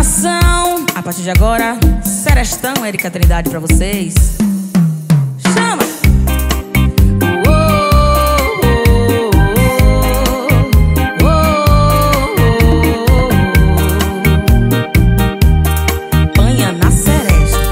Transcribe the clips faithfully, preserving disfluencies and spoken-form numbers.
coração. A partir de agora, Serestão, Érica Trindade pra vocês. Chama! Banha na seresta.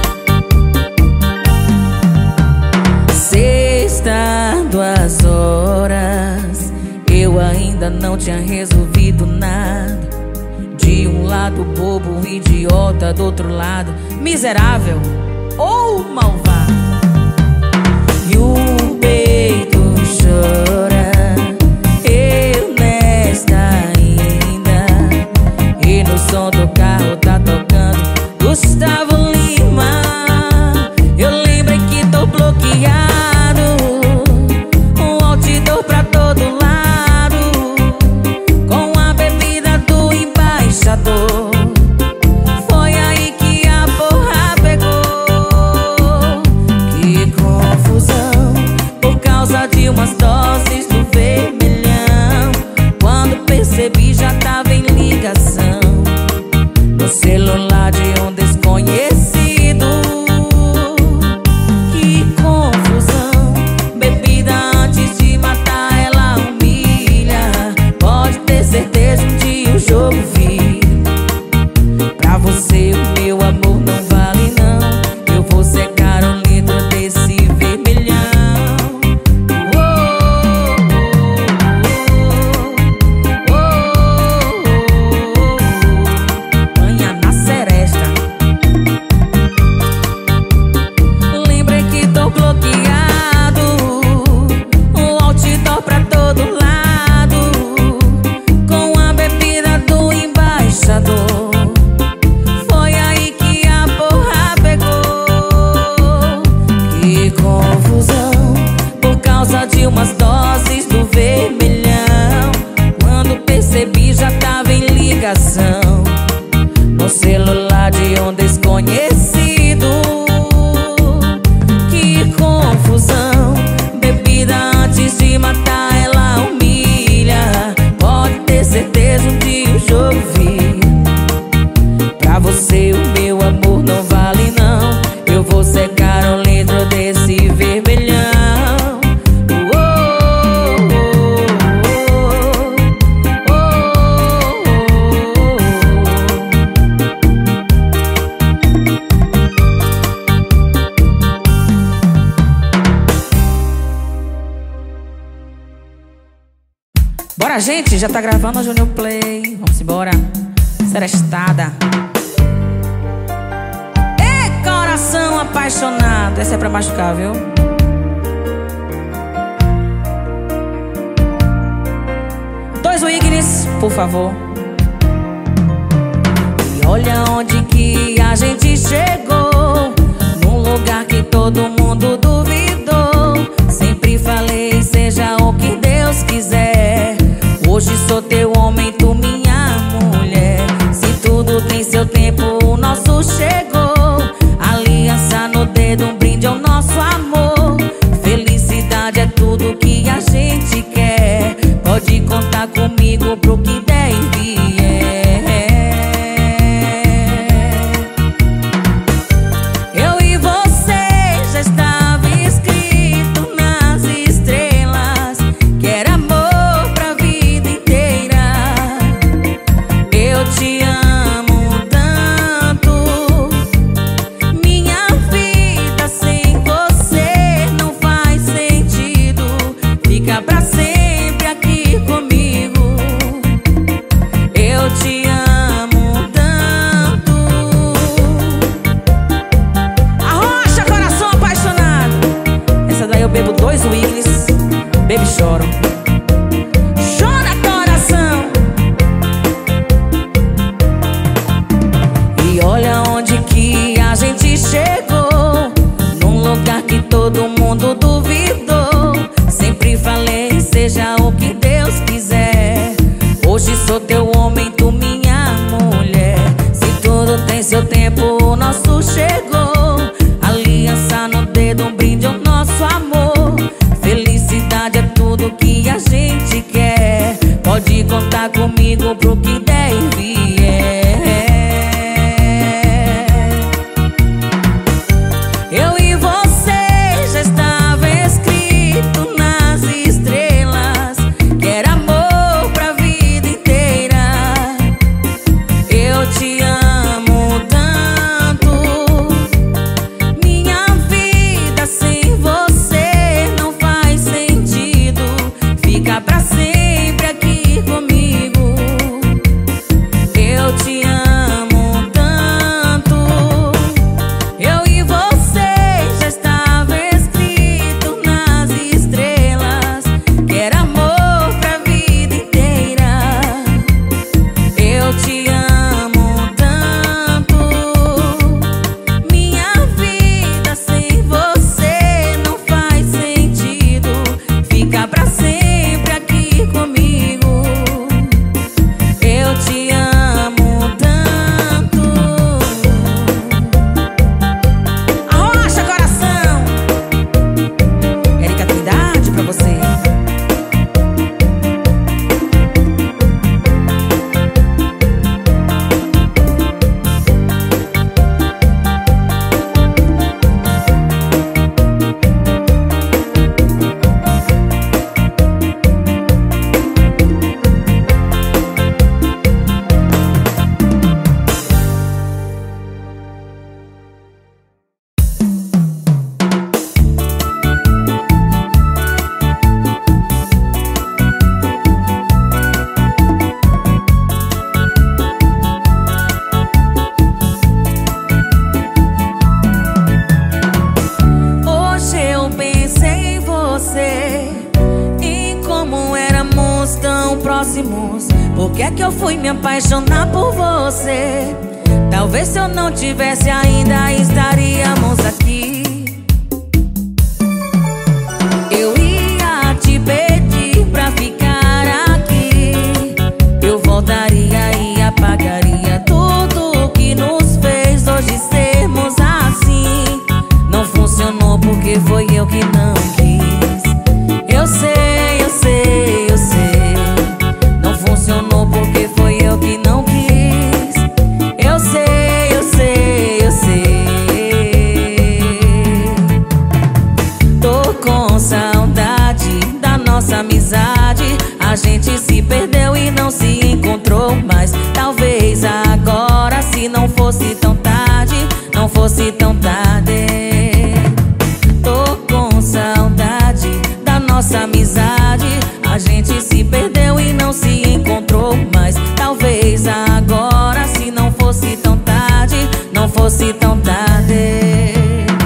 Sexta, duas horas. Eu ainda não tinha resolvido nada. De um lado bobo, idiota, do outro lado miserável ou malvado. E o peito chora, eu nesta ainda. E no som do carro tá tocando Gustavo Lima. Eu lembrei que tô bloqueado, um outdoor pra todo lado, com a bebida do embaixador. Foi aí que a porra pegou. Que confusão, por causa de umas doses do vermelhão. Quando percebi já tava em ligação no celular de um desconhecido. Que confusão, bebida antes de matar ela humilha. Pode ter certeza um dia o jogo vira. Pra você o meu amor não vale não. Eu vou secar um litro desse vermelhão. Oh, oh, oh, oh. Banha na seresta. Lembrei que tô bloqueado, um outdoor pra todo lado, com a bebida do embaixador. Foi aí que a porra pegou. Que confusão, por causa de umas doses do vermelhão. Quando percebi já tava em ligação no celular de um desconhecido. Que confusão, bebida antes de matar ela humilha. Pode ter certeza um dia o jogo vira. Pra você o meu amor não vale não. Eu vou secar um litro desse vermelhão. Oh, oh, oh. Bora, gente, já tá gravando a Junior Play. Vamos embora. Serestada. Ê, coração apaixonado. Essa é pra machucar, viu? Dois Wignes, por favor. E olha onde que a gente chegou, num lugar que todo mundo duvidou. Sempre falei, seja o que Deus quiser. Hoje sou teu homem, tu minha mulher. Se tudo tem seu tempo, o nosso chegou. Aliança no dedo, um brinde ao nosso amor. Felicidade é tudo que a gente quer. Pode contar comigo pro que der e vier. Eu e você já estava escrito nas estrelas que era amor pra vida inteira. Eu te amo tanto, minha vida sem você não faz sentido. Fica pra sempre aqui comigo. Eu te amo tanto. Arrocha, coração apaixonado. Essa daí eu bebo dois Wignes, bebo e choro. Chora, coração. E olha onde que a gente chegou, num lugar que todo mundo duvidou. Sempre falei, seja o que Deus quiser. Hoje sou teu homem, tu minha mulher. Se tudo tem seu tempo, o nosso chegou. Aliança no dedo, um brinde ao nosso amor. Felicidade é tudo que a gente quer. Pode contar comigo pro que der e vier. que é que eu fui me apaixonar por você? Talvez se eu não tivesse ainda estaríamos aqui. Eu ia te pedir pra ficar aqui. Eu voltaria e apagaria tudo que nos fez hoje sermos assim. Não funcionou porque foi eu que não quis. Eu sei, eu sei, eu sei. Não funcionou porque foi eu que não quis. Eu sei, eu sei, eu sei. Tô com saudade da nossa amizade. A gente se perdeu e não se encontrou mais. Talvez agora, se não fosse tão tarde, não fosse tão tarde. Tô com saudade da nossa amizade. A gente se perdeu e não se encontrou mais. Talvez agora, se não fosse tão tarde, não fosse tão tarde.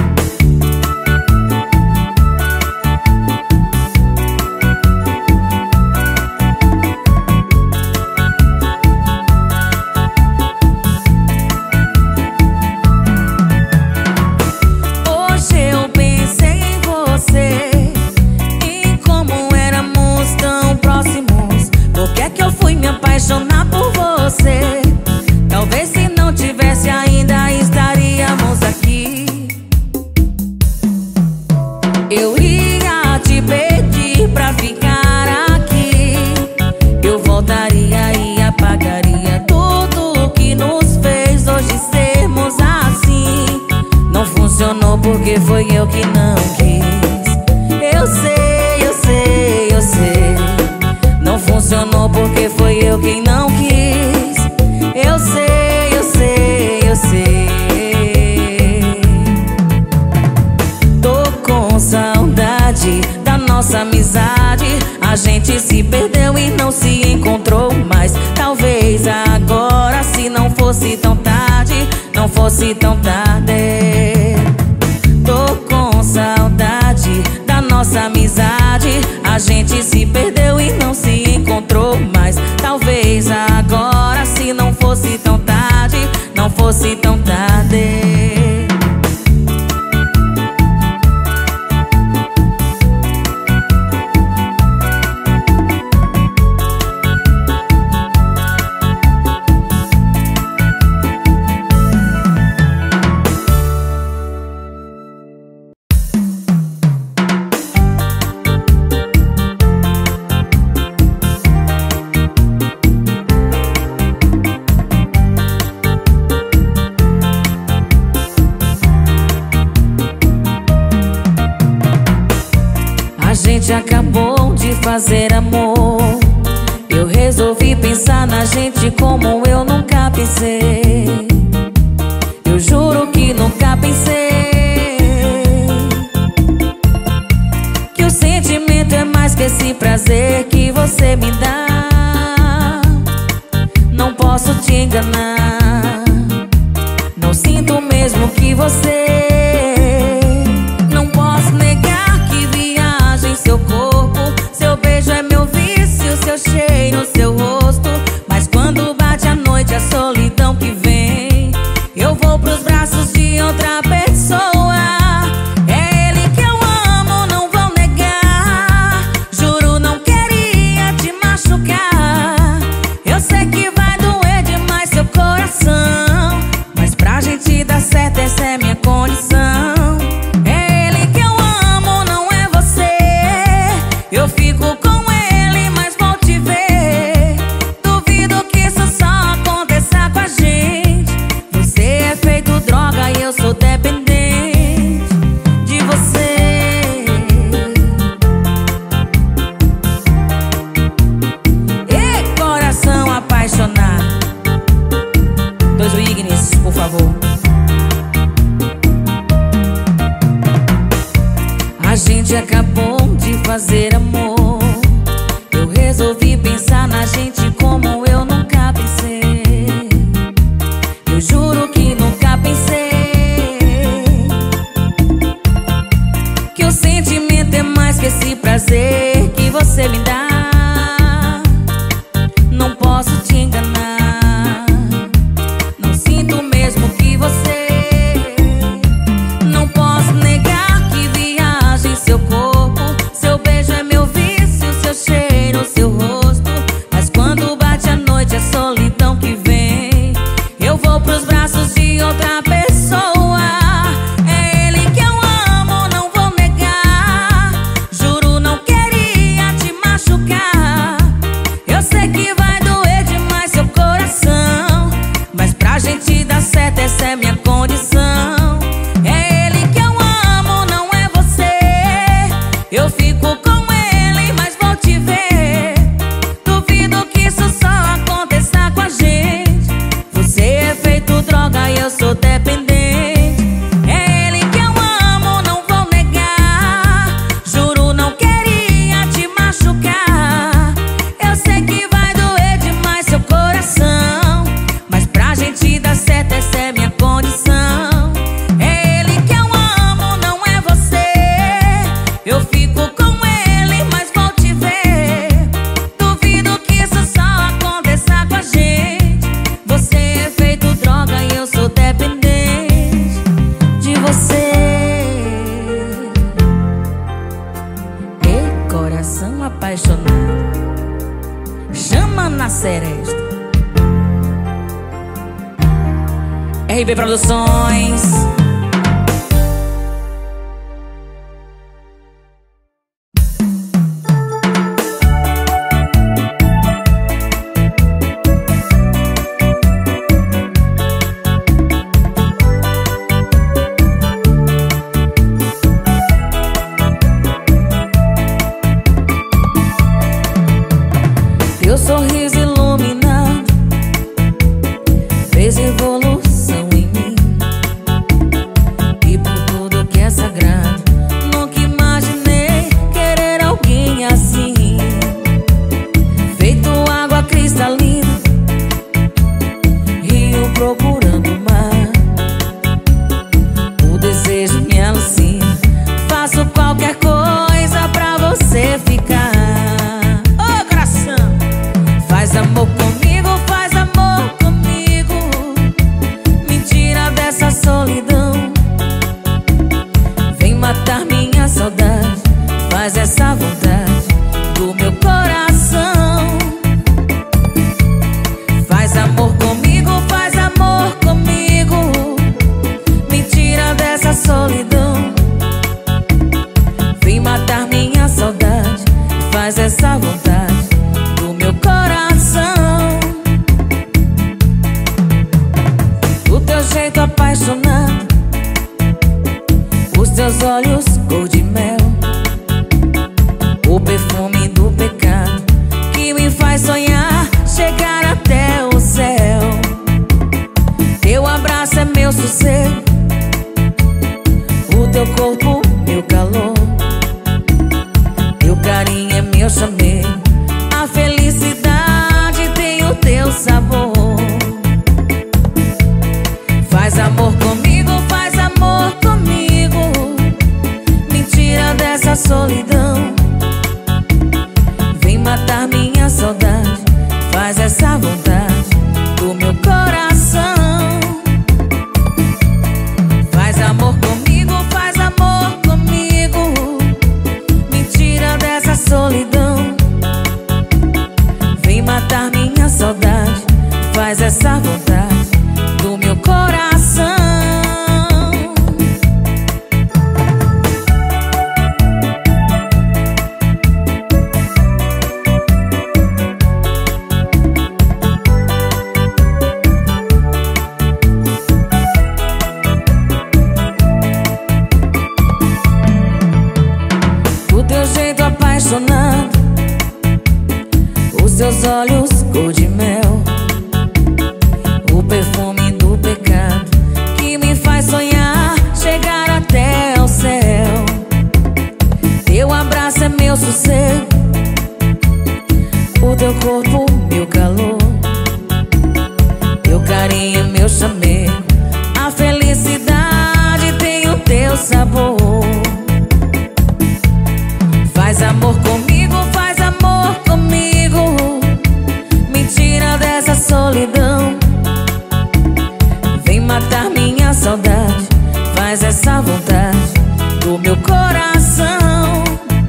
Hoje eu pensei em você, em como éramos tão próximos. Por que é que eu fui me apaixonar por você? Talvez se não tivesse ainda estaríamos aqui. Eu ia te pedir pra ficar aqui. Eu voltaria e apagaria tudo que nos fez hoje sermos assim. Não funcionou porque foi eu que não quis. Eu sei, eu sei, eu sei. Não funcionou porque foi eu quem não quis. Eu sei, eu sei, eu sei. Tô com saudade da nossa amizade. A gente se perdeu e não se encontrou mais. Talvez agora, se não fosse tão tarde, não fosse tão tarde. Tô com saudade da nossa amizade. A gente se perdeu e não se encontrou mais. Talvez agora, se não fosse tão tarde, não fosse tão tarde. A gente acabou de fazer amor. Eu resolvi pensar na gente como eu nunca pensei. Eu juro que nunca pensei que o sentimento é mais que esse prazer que você me dá. Não posso te enganar. Não sinto mesmo que você. Não posso negar que viaja em seu corpo. Seu beijo é meu vício, seu cheiro, seu rosto. Mas quando bate a noite, a solidão que vem, eu vou pros braços de outra pessoa. É ele que eu amo, não vou negar. Juro, não queria te machucar. Eu sei que vai doer demais seu coração, mas pra gente dar certo, essa é minha condição. É ele que eu amo, não é você. Eu fico com ele, mas vou te ver. Duvido que isso só aconteça com a gente. Você é feito droga e eu sou dependente de você. E coração apaixonado. Dois Wignes, por favor. A gente acabou de fazer amor. Eu resolvi pensar na gente como eu nunca pensei. Eu juro que nunca pensei que o sentimento é mais que esse prazer que você me dá. Não posso te enganar. Não sinto mesmo que você. Não posso negar que viaja em seu corpo. Seu beijo é meu vício, seu cheiro, seu rosto. Mas quando bate a noite é solidão que vem. Eu vou pros braços de outra pessoa. É ele que eu amo, não vou negar. Juro, não queria te machucar. Eu sei que vai doer demais seu coração, mas pra gente dar certo essa é minha condição. É ele que eu amo, não é você. Eu fico com ele, mas vou te ver. Duvido que isso só aconteça com a gente. Você é feito droga e eu sou dependente. É ele que eu amo, não vou negar. Juro, não queria te machucar. Eu sei que vai doer demais seu coração, mas pra gente dar certo essa é minha condição. É ele que eu amo, não é você. Eu fico com ele, mas vou te ver. Duvido que isso só aconteça com a gente. Você é feito droga e eu sou dependente de você. E coração apaixonado chama na seresta. R B Produções. Teu sorriso iluminado fez evolução em mim. E por tudo que é sagrado, nunca imaginei querer alguém assim. Feito água cristalina, rio procurando o mar. O desejo me alucina, faço qualquer coisa pra você ficar. Ô coração, faz amor comigo, faz amor comigo. Me tira dessa solidão. Vem matar minha saudade, faz essa vontade do meu coração. Faz amor comigo, faz amor comigo. Me tira dessa solidão. Vem matar minha saudade, faz essa vontade do meu coração. O teu jeito apaixonado, os teus olhos cor de mel, o perfume do pecado que me faz sonhar chegar até o céu. Teu abraço é meu sossego, o teu corpo meu calor, teu carinho é meu chamego. A felicidade tem o teu sabor. Faz amor comigo, faz amor comigo. Me tira dessa solidão. Vem matar minha saudade, faz essa vontade do meu coração. Faz amor comigo, faz amor comigo. Me tira dessa solidão. Vem matar minha saudade, faz essa vontade do meu coração. O teu jeito apaixonado, os teus olhos cor de mel, o perfume do pecado que me faz sonhar chegar até o céu. Teu abraço é meu sossego, o teu corpo meu calor, teu carinho é meu chamego. A felicidade tem o teu sabor. Faz amor comigo, faz amor comigo. Me tira dessa solidão. Vem matar minha saudade, faz essa vontade do meu coração.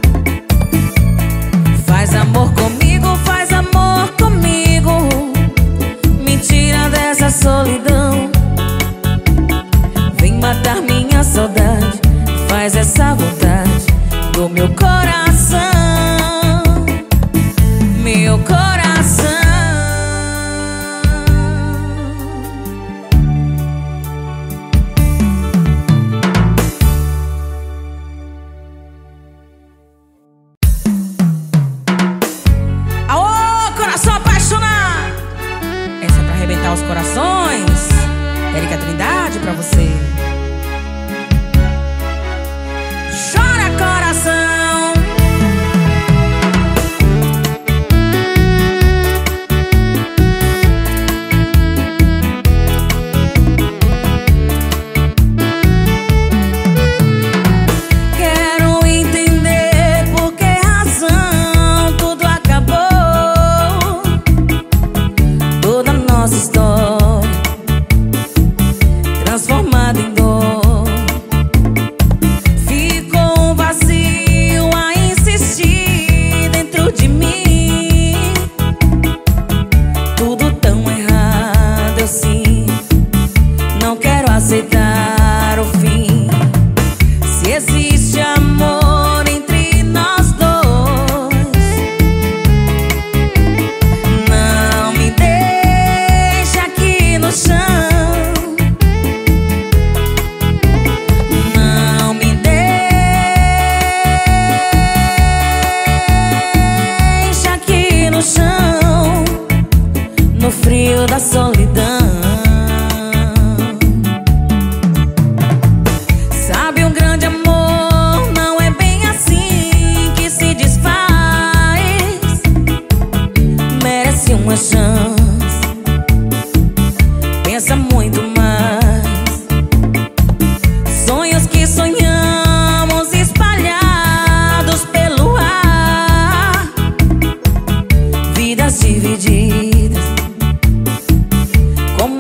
Faz amor comigo, faz amor comigo, me tira dessa solidão. Vem matar minha saudade, faz essa vontade do meu coração. Meu coração. Aô, coração apaixonado! Essa é pra arrebentar os corações. Érica Trindade pra você. Chora, coração. Quero entender por que razão tudo acabou. Toda nossa história transformada em dor. Ficou um vazio a insistir dentro de mim. Tudo tão errado, eu sim não quero aceitar o fim. Se existe amor entre nós dois, não me deixa aqui no chão. Não me deixa aqui no chão, no frio da solidão. Sabe, um grande amor não é bem assim que se desfaz. Merece uma chance, pensa muito mais. Sonhos que sonhamos espalhados pelo ar, vidas divididas como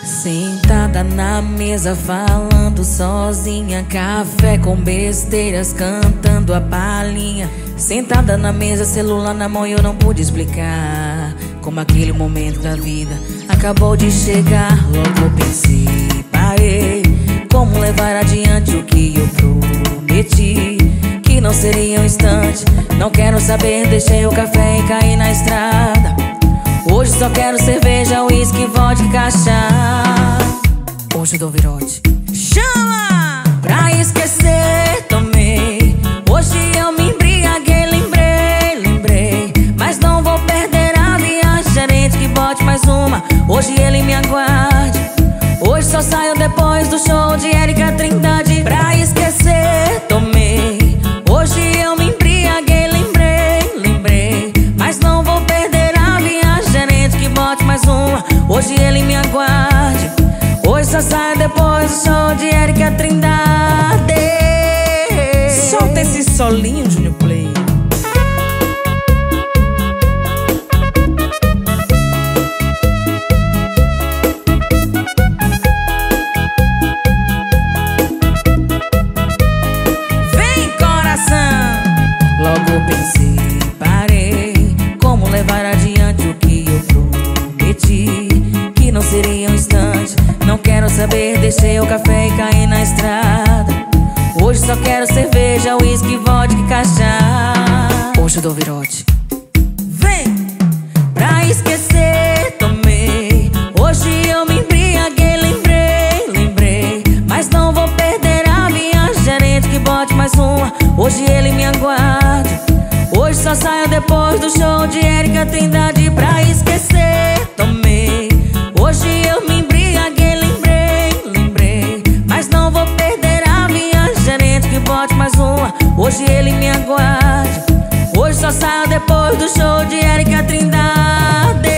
Sentada na mesa falando sozinha, café com besteiras cantando a palhinha. Sentada na mesa, celular na mão, e eu não pude explicar como aquele momento da vida acabou de chegar. Logo pensei, parei, como levar adiante o que eu prometi, que não seria um instante. Não quero saber, deixei o café e caí na estrada. Hoje só quero cerveja, uísque, vodka, cachaça. Hoje eu dou virote. Chama! Pra esquecer, tomei. Hoje eu me embriaguei, lembrei, lembrei. Mas não vou perder a viagem, gerente que bote mais uma. Hoje ele me aguarde. Hoje só saio depois do show de Érica Trindade. Pra esquecer, tomei. Hoje eu me embriaguei, lembrei, lembrei. Mas não vou perder a viagem, gerente que bote mais uma. Hoje ele me aguarde. Hoje só saio depois do show de Érica Trindade. Solta esse solinho, Junior Play. Vem, coração! Logo pensei, parei, como levar adiante o que eu prometi, que não seria um instante. Não quero saber, deixei o café e caí na estrada. Hoje só quero cerveja, uísque, vodka e cachaça. Hoje eu dou virote. Vem! Pra esquecer, tomei. Hoje eu me embriaguei, lembrei, lembrei. Mas não vou perder a viagem, gerente que bote mais uma. Hoje ele me aguarde. Hoje só saio depois do show de Érica Trindade. Pra esquecer, tomei. Hoje eu me embriaguei, lembrei, lembrei. Mas não vou perder a viagem, gerente que bote mais uma. Hoje ele me aguarde. Hoje só saio depois do show de Érica Trindade.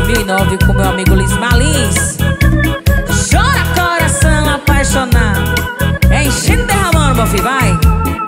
mil e nove com meu amigo Liz Malins. Chora coração apaixonado, é enchendo e derramando, meu filho, vai.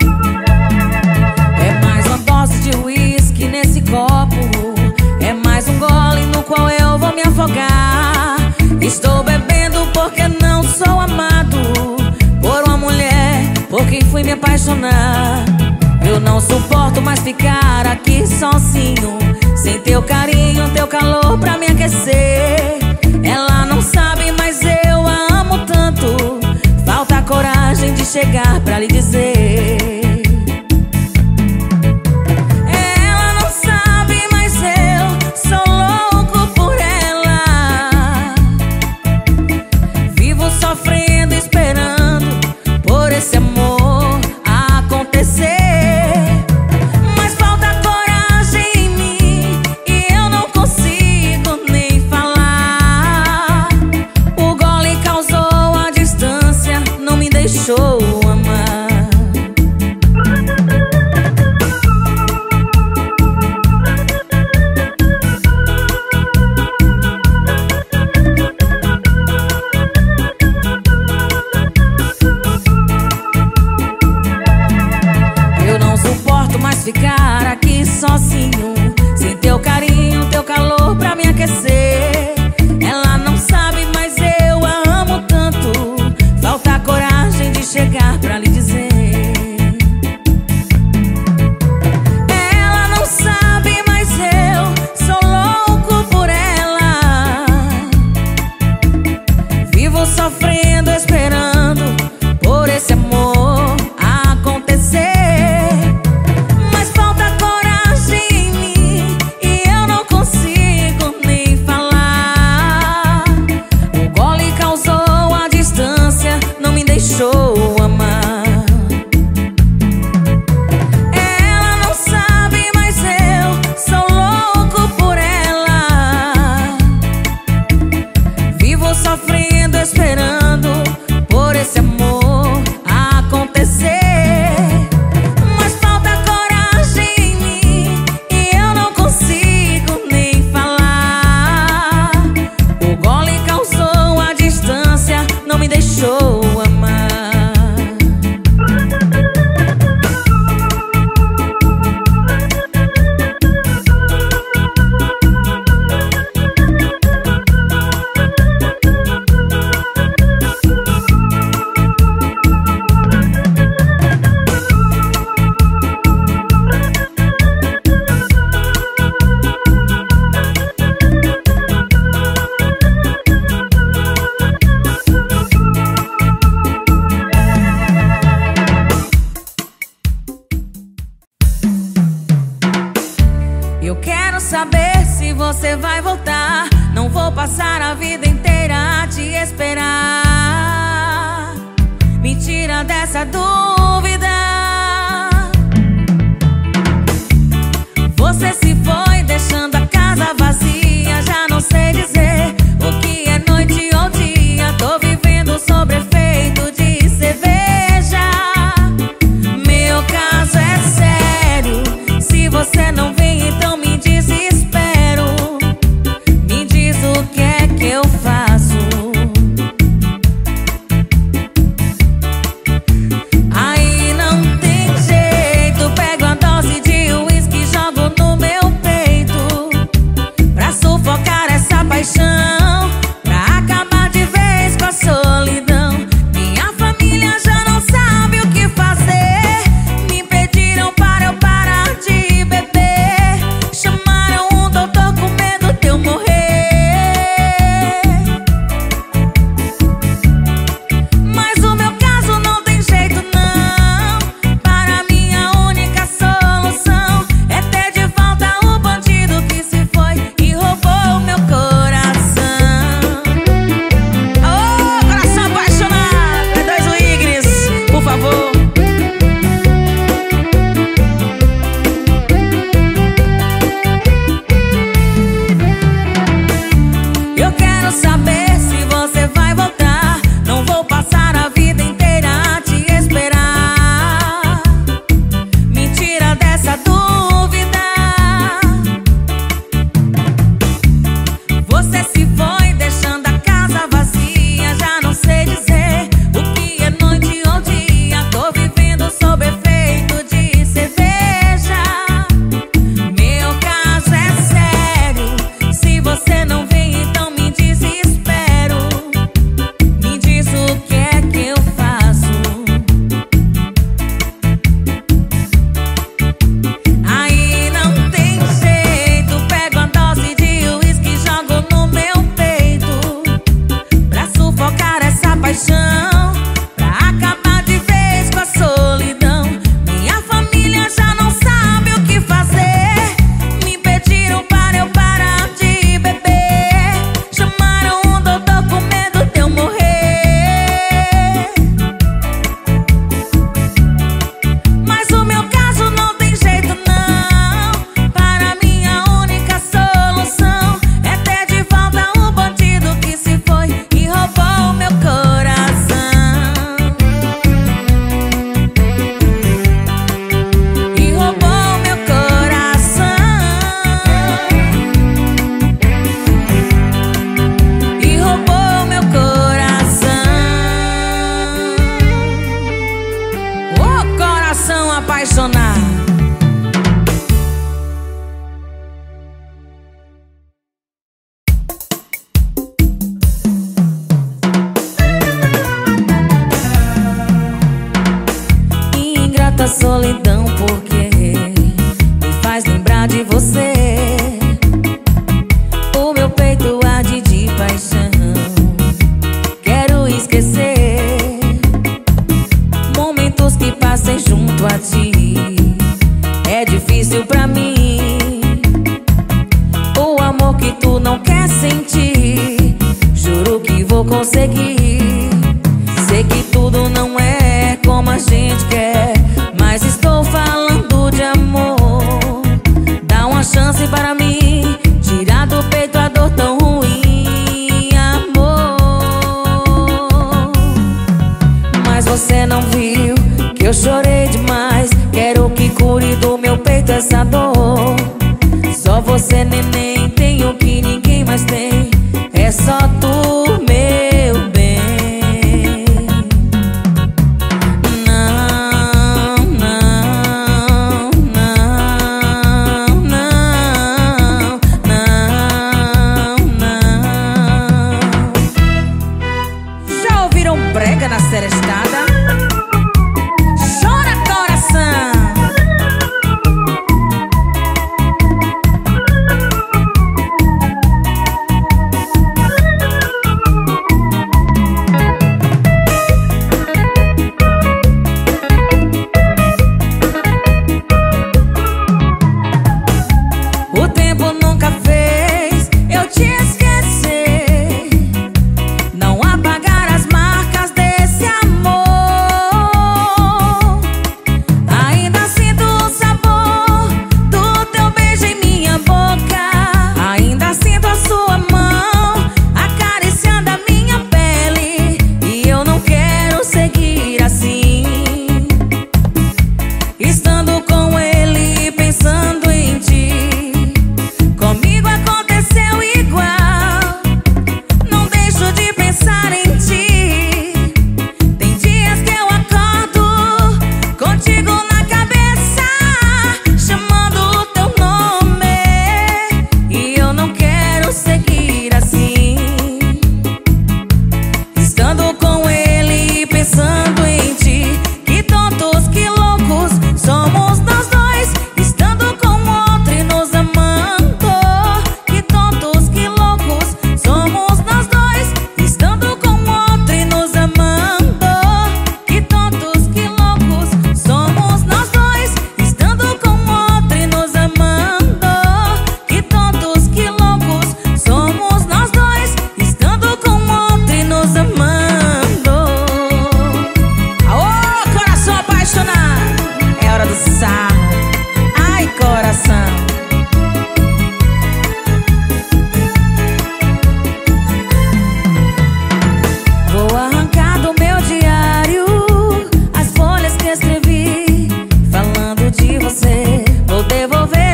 É mais uma dose de uísque nesse copo, é mais um gole no qual eu vou me afogar. Estou bebendo porque não sou amado por uma mulher por quem fui me apaixonar. Eu não suporto mais ficar aqui sozinho, sem teu carinho, teu calor pra me aquecer. Ela não sabe, mas eu a amo tanto, falta coragem de chegar pra lhe dizer. Ela não sabe, mas eu sou louco por ela. Vivo sofrendo, esperando por esse amor acontecer. Deixou amar. Eu não suporto mais ficar aqui sozinho, sem teu carinho, teu calor pra me aquecer. Ela não sabe, mas eu a amo tanto, falta coragem de chegar pra lhe dizer. Ela não sabe, mas eu sou louco por ela. Vivo sofrendo, esperando por esse amor acontecer. Mas falta coragem em mim e eu não consigo nem falar. O gole causou a distância, não me deixou amar. Ela não sabe, mas eu sou louco por ela. Vivo sofrendo, esperando por esse amor acontecer. Mas falta coragem em mim e eu não consigo nem falar. O gole causou a distância, não me deixou amar. Eu quero saber se você vai voltar. Não vou passar a vida inteira a te esperar. Me tira dessa dúvida. Você se foi deixando a casa vazia. Já não sei dizer o que é noite ou dia. Tô vivendo sob efeito de cerveja. Meu caso é sério. Se você não vem, então me desespero. Me diz o que é que eu faço. Aí não tem jeito. Pego a dose de uísque e jogo no meu peito, pra sufocar essa paixão, pra acabar de vez com a solidão. Minha família já não sabe o que fazer. Me pediram para eu parar de beber.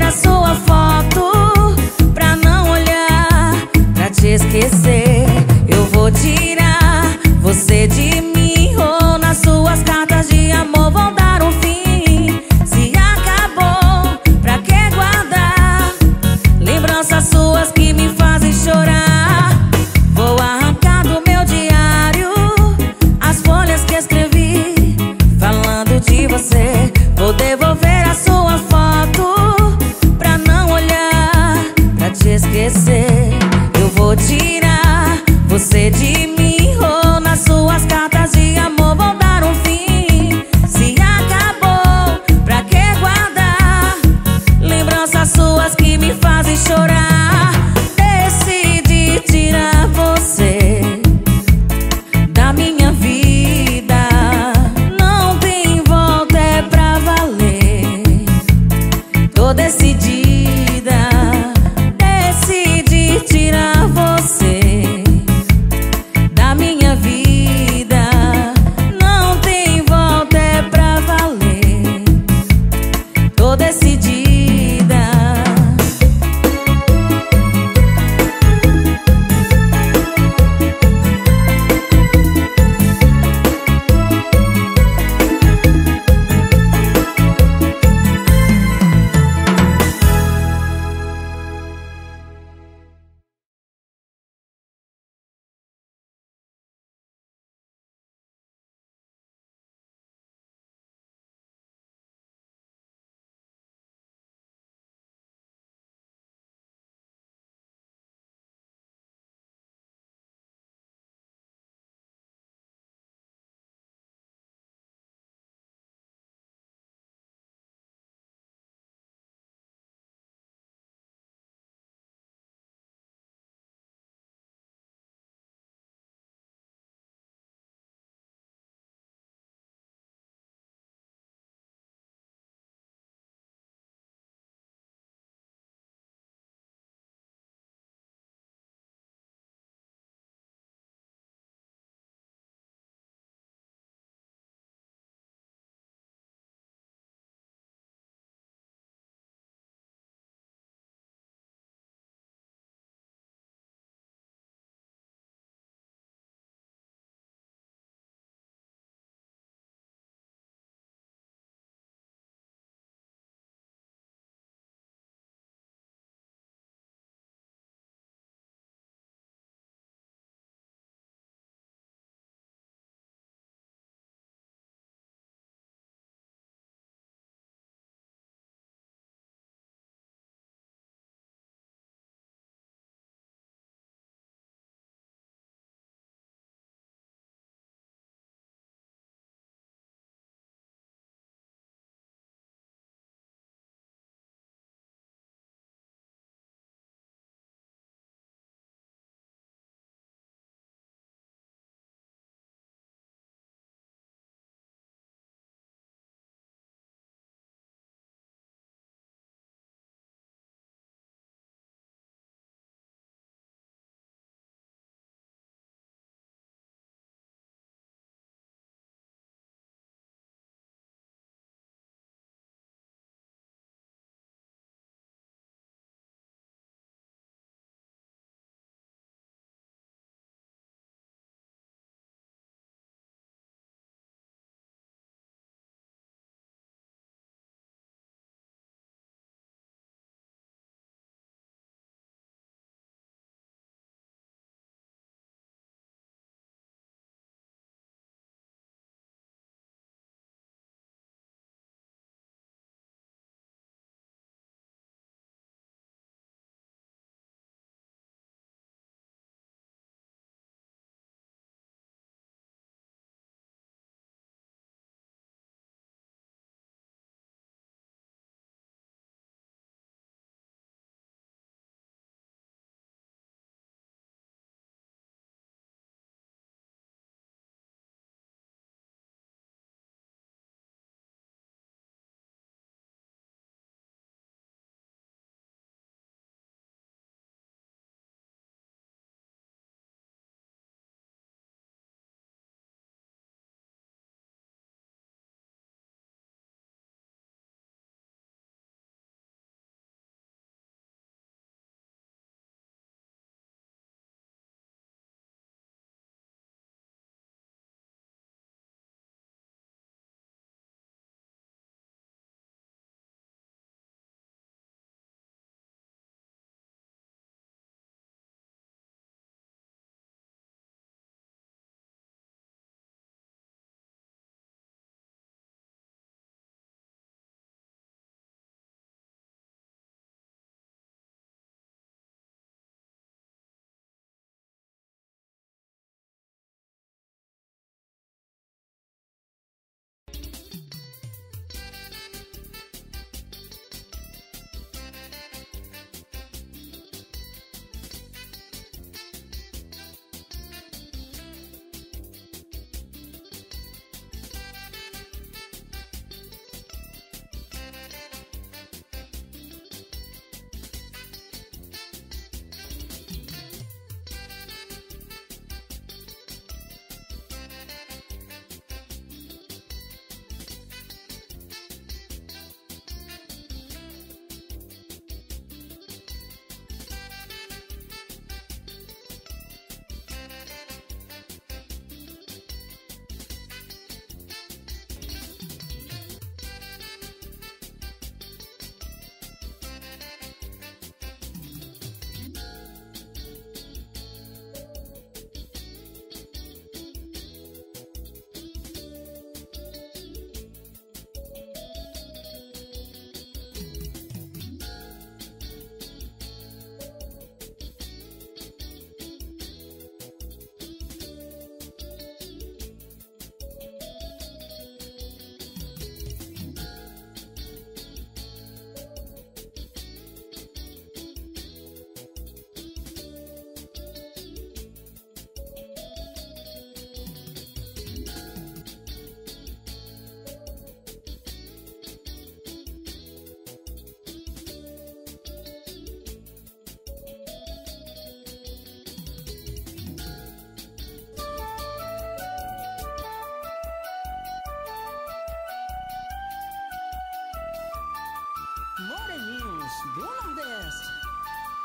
a sua foto pra não olhar, pra te esquecer. Eu vou tirar você de mim, ou nas suas cartas de amor vão dar um fim. Se acabou, pra que guardar lembranças suas que me fazem chorar? Vou arrancar do meu diário as folhas que escrevi falando de você. Vou devolver a sua foto pra não olhar, pra te esquecer. Eu vou tirar você de mim, ou nas suas cartas de amor vão dar um fim. Se acabou, pra que guardar lembranças suas que me fazem chorar? Decidi tirar você da minha vida, não tem volta, é pra valer. Tô decidida, decidi tirar você da minha vida, não tem volta, é pra valer. Tô decidida.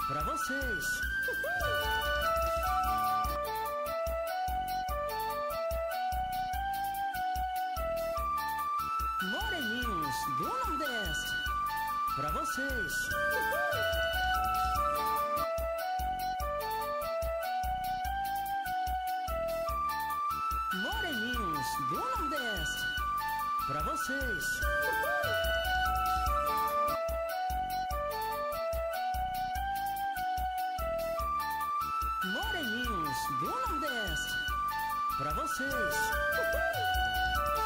pra vocês. Moreninhos do Nordeste, pra vocês. Moreninhos do Nordeste, pra vocês. Moreninhos do Nordeste, pra vocês.